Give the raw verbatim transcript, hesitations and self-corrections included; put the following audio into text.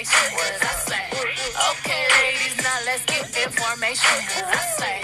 station. What I say? Okay, ladies, now let's get information. What I say?